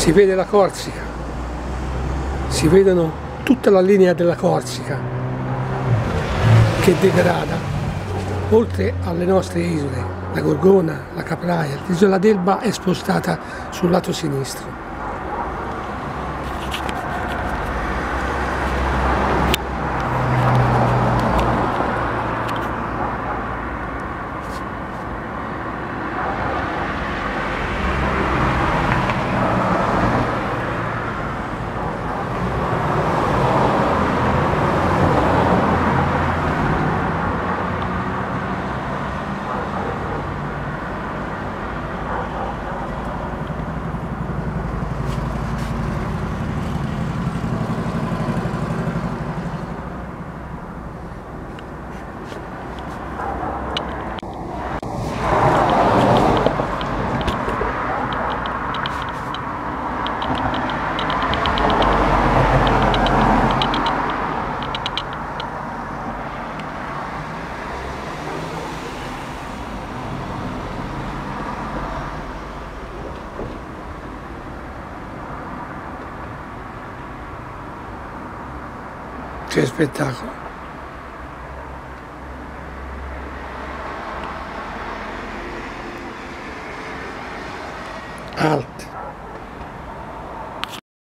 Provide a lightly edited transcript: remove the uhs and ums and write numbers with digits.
Si vede la Corsica, si vedono tutta la linea della Corsica che degrada, oltre alle nostre isole, la Gorgona, la Capraia. L'isola d'Elba è spostata sul lato sinistro. Che spettacolo! Alt.